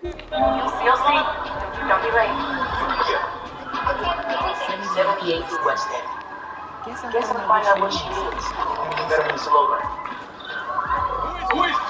You'll see. Don't be late. 78 to West End. Guess I'll find out what she needs. Better be slower. Who is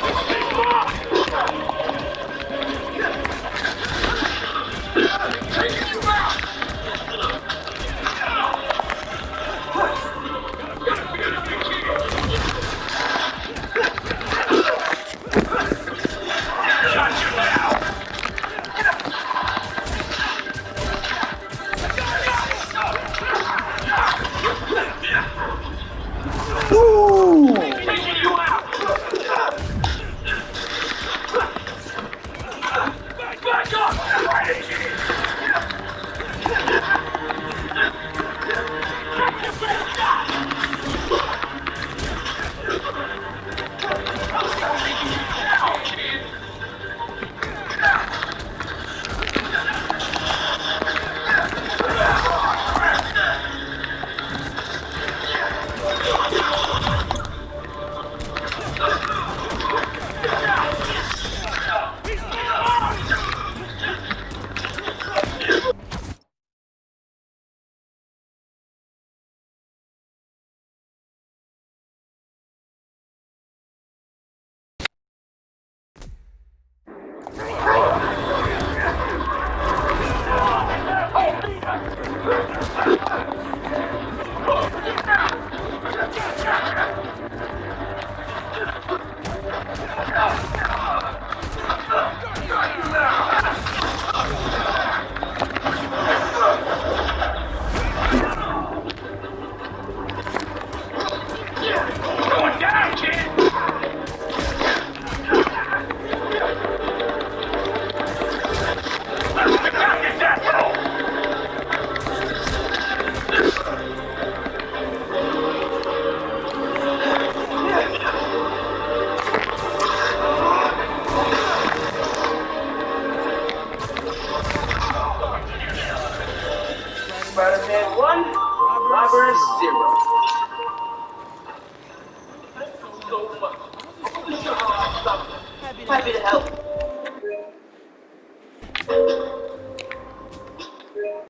Spider-Man 1, Robbers 0. So much. Happy to help.